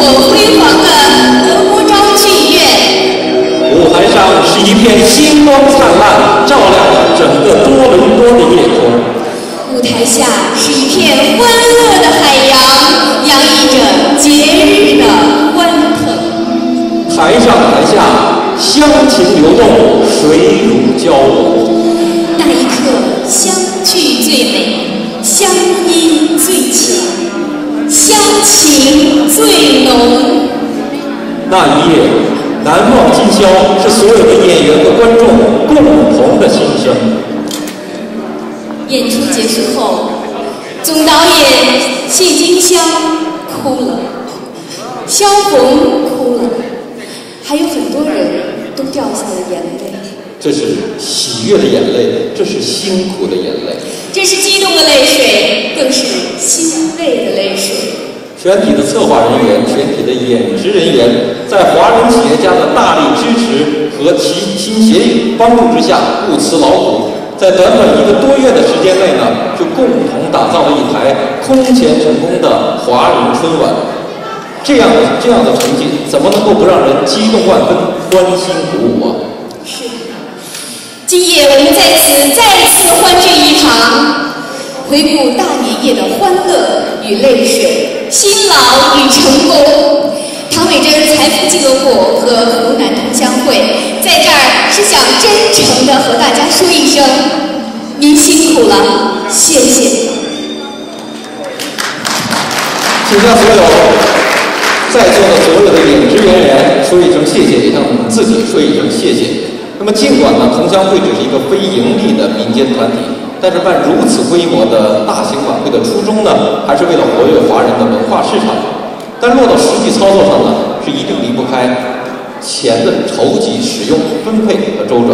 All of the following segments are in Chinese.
辉煌的鹅锅庄剧院。 舞台上是一片星光灿烂，照亮了整个多伦多的夜空。 舞台下是一片欢乐的海洋，洋溢着节日的欢腾。 台上台下，乡情流动，水乳交融。 那一刻，相聚最美，相依最情，乡情最浓。 那一夜，难忘今宵，是所有的演员和观众共同的心声。 演出结束后，总导演谢金香哭了，萧红哭了，还有很多人都掉下了眼泪。 这是喜悦的眼泪，这是辛苦的眼泪， 这是激动的泪水，更是欣慰的泪水。 全体的策划人员，全体的演职人员，在华人企业家的大力支持和齐心协力帮助之下，不辞劳苦，在短短1个多月的时间内呢，就共同打造了一台空前成功的华人春晚。这样的成绩，怎么能够不让人激动万分、欢欣鼓舞啊？ 是。今夜我们在此再次欢聚一堂，回顾大年夜的欢乐与泪水，辛劳与成功。唐伟珍财富俱乐部和湖南同乡会在这儿是想真诚地和大家说一声，您辛苦了，谢谢。 请向所有在座的所有的演职人员说一声谢谢，也向我们自己说一声谢谢。那么，尽管呢，同乡会只是一个非盈利的民间团体，但是办如此规模的大型晚会的初衷呢，还是为了活跃华人的文化市场。但落到实际操作上呢，是一定离不开钱的筹集、使用、分配和周转。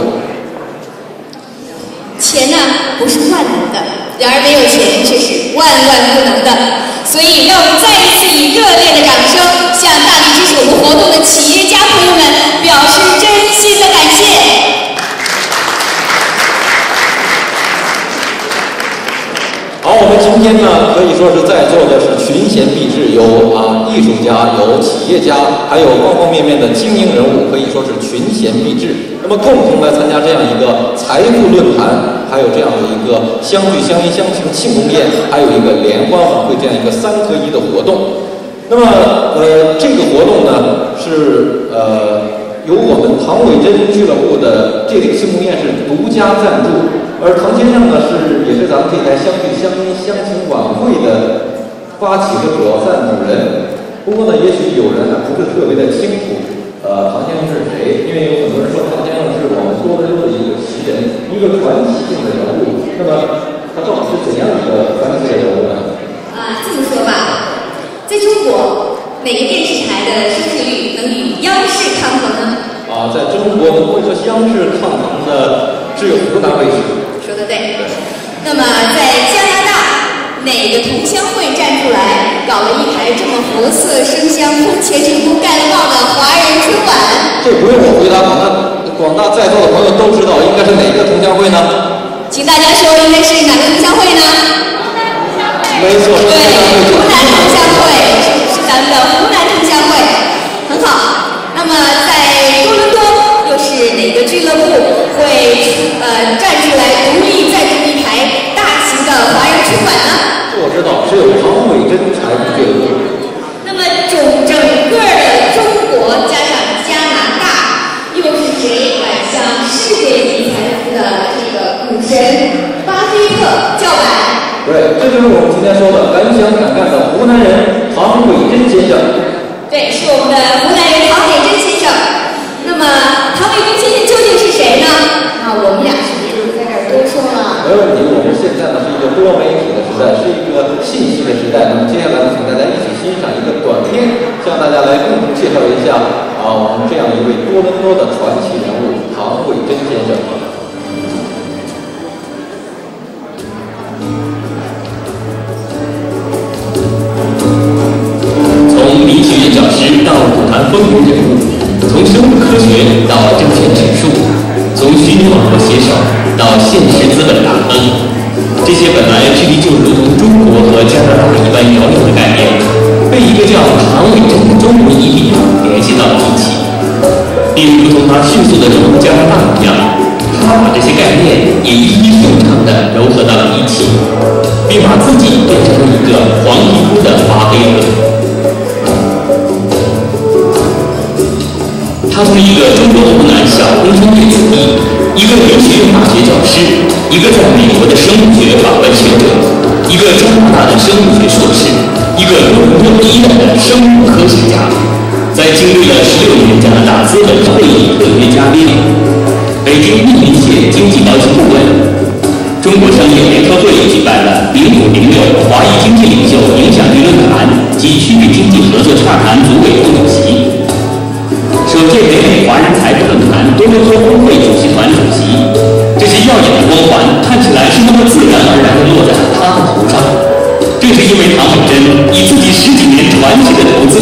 钱呢不是万能的，然而没有钱却是万万不能的。所以，让我们再一次以热烈的掌声，向大力支持我们活动的企业家朋友们表示真心的感谢。 好，我们今天呢，可以说是在座的是群贤毕至，有艺术家，有企业家，还有方方面面的精英人物，可以说是群贤毕至。那么共同来参加这样一个财富论坛，还有这样的一个相聚相依相情庆功宴，还有一个联欢晚会这样一个3合1的活动。那么这个活动呢是由我们唐伟珍俱乐部的这个庆功宴是独家赞助，而唐先生呢也是咱们这台相聚相依相情晚会的发起和主要赞助人。不过呢，也许有人还不是特别的清楚，唐先生是谁？因为有很多人说唐先生是我们多伦多的一个奇人，一个传奇性的人物。那么他到底是怎样一个传奇的人物呢？ 这么说吧，在中国，哪个电视台的收视率能与央视抗衡呢？ 在中国能够和央视抗衡的只有湖南卫视。 说得对。那么在加拿大，哪个同乡会站出来搞了一台这么活色生香、空前成功盖了帽的华人春晚？ 这不用我回答，广大在座的朋友都知道，应该是哪个同乡会呢？ 请大家说，应该是哪个同乡会呢？ 没错， 对，湖南同乡会是咱们的湖南同乡会，很好。那么在多伦多，又是哪个俱乐部会站出来独立赞助一台大型的华人春晚呢？ 这我知道，只有唐伟珍财富俱乐部。 那么整个的中国加上加拿大，又是谁敢向世界级财富的这个股神巴菲特叫板？ 对，这就是我们今天说的敢想敢干的湖南人唐伟珍先生。 对，是我们的湖南人唐伟珍先生。那么唐伟珍先生究竟是谁呢？我们俩是不是在这儿多说了？ 没问题，我们现在呢是一个多媒体的时代，是一个信息的时代。那么接下来呢，请大家一起欣赏一个短片，向大家来共同介绍一下我们这样一位多伦多的传奇人物唐伟珍先生。 从理学院教师到舞坛风云人物，从生物科学到证券指数，从虚拟网络写手到现实资本大亨，这些本来距离就如同中国和加拿大一般遥远的概念，被一个叫唐伟珍的中国变成了一个黄皮肤的巴菲特。他从一个中国湖南小工商业子弟，一个留学院大学教师，一个在美国的生物学法官学者，一个加拿大的生物学硕士，一个多伦多第一代的生物科学家，在经历了16年加拿大资本会议特约嘉宾，北京密云县经济高级顾问，中国商业联合会举办了0506华裔经济领袖影响力论坛及区域经济合作洽谈组委副主席。首届北美华人财富论坛多伦多峰会主席团主席，这些耀眼的光环看起来是那么自然而然地落在了他的头上。正是因为唐本真以自己10几年传奇的投资，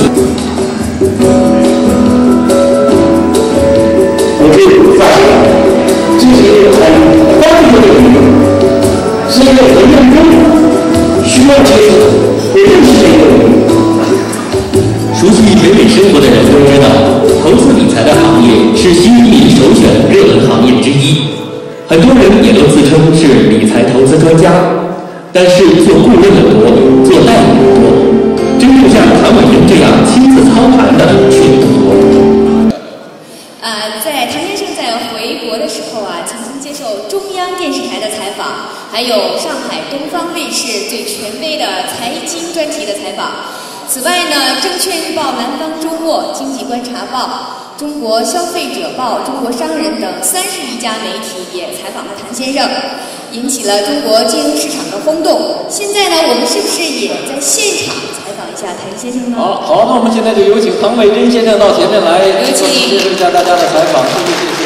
我就发现这是一个很宽阔的领域，是一个人人都需要接受和认识的一个领域。 熟悉北美生活的人都知道，投资理财的行业是新移民首选热门行业之一，很多人也都自称是理财投资专家，但是做顾问的多，做代理的多，真正像唐本真这样亲自操盘的却不多。 在唐先生在回国的时候啊，曾经接受中央电视台的采访，还有上海东方卫视最权威的财经专题的采访。此外呢，证券日报、南方周末、经济观察报、中国消费者报、中国商人等31家媒体也采访了唐先生，引起了中国金融市场的轰动。现在呢，我们是不是也在现场采访一下唐先生呢？ 好，那我们现在就有请唐本真先生到前面来， 有请接受一下大家的采访，谢谢。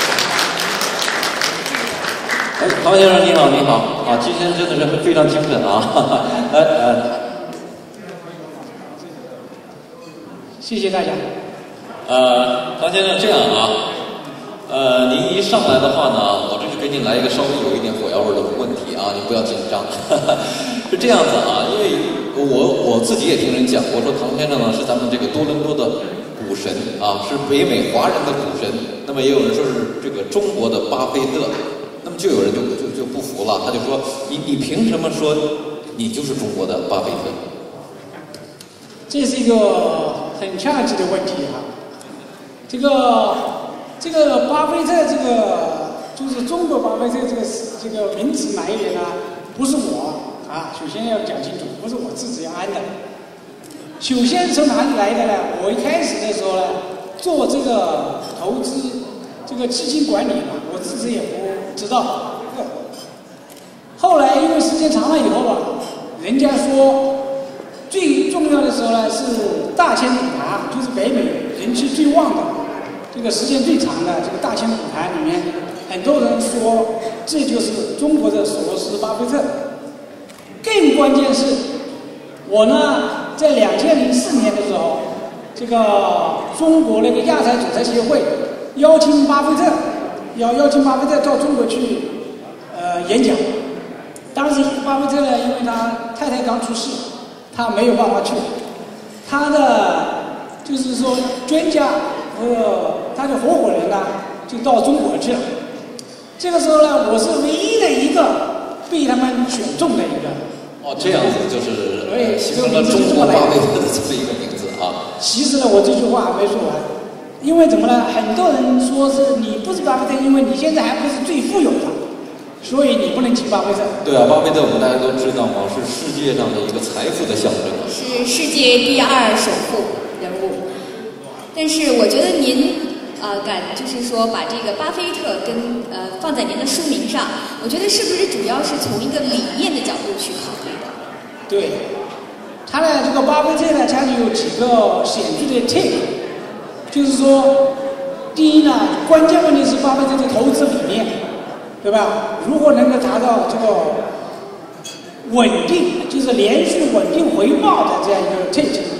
唐先生你好啊，今天真的是非常精神啊， 谢谢大家。 唐先生这样啊，您一上来的话呢，我这就给你来一个稍微有一点火药味的问题啊，你不要紧张。是这样子啊，因为我自己也听人讲过，说唐先生呢是咱们这个多伦多的股神啊，是北美华人的股神。那么也有人说是这个中国的巴菲特，那么就有人就不服了，他就说你凭什么说你就是中国的巴菲特？ 这是一个很恰吉的问题啊。这个巴菲特，这个就是中国巴菲特这个名字来源呢，不是我啊，首先要讲清楚，不是我自己安的。首先从哪里来的呢？我一开始的时候呢，做这个投资这个基金管理嘛，我自己也不知道。后来因为时间长了以后啊，人家说。最重要的时候呢，是大千股盘，就是北美人气最旺的，这个时间最长的这个大千股盘里面，很多人说这就是中国的索罗斯巴菲特。更关键是，我呢在2004年的时候，这个中国那个亚太主裁协会邀请巴菲特到中国去演讲。当时巴菲特呢，因为他太太刚出世。他没有办法去，他的就是说专家和他的合伙人呢，就到中国去了。这个时候呢，我是唯一的一个被他们选中的一个。 这样子就是形成了中国巴菲特的这么一个名字啊。 其实呢，我这句话还没说完，因为怎么呢？很多人说是你不是巴菲特，因为你现在还不是最富有的。所以你不能提巴菲特。对啊，巴菲特我们大家都知道嘛，是世界上的一个财富的象征， 是世界第2首富人物。但是我觉得您敢就是说把这个巴菲特跟放在您的书名上，我觉得是不是主要是从一个理念的角度去考虑的？ 对，他呢这个巴菲特呢，他有几个显著的特点，就是说，第一呢，关键问题是巴菲特的投资理念。对吧？如果能够达到这个稳定，就是连续稳定回报的这样一个特质，